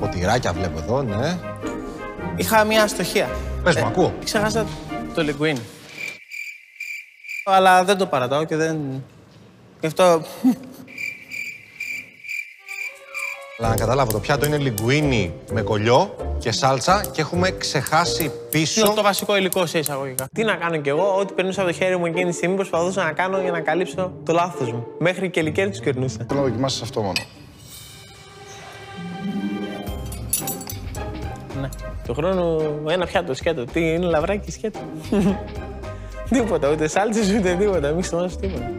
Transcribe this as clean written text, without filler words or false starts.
ποτηράκια βλέπω εδώ, ναι. Είχα μια αστοχία. Πες μου, ακούω. Ξέχασα το λιγκουίνι. Αλλά δεν το παρατάω και δεν... Γι' αυτό... Αλλά να καταλάβω, το πιάτο είναι λιγκουίνι με κολλιό και σάλτσα και έχουμε ξεχάσει πίσω... Το βασικό υλικό σε εισαγωγικά. Τι να κάνω κι εγώ, ό,τι περνούσα από το χέρι μου εκείνη τη στιγμή προσπαθούσα να κάνω για να καλύψω το λάθος μου. Μέχρι και λικέρι τους κερνούσα. Θέλω να δοκιμάσεις αυτό μόνο. Ναι. Του χρόνου ένα πιάτο σκέτο. Τι είναι λαβράκι σκέτο. Τίποτα, ούτε σάλτσες ούτε τίποτα. Μην ξεχνάς τίποτα.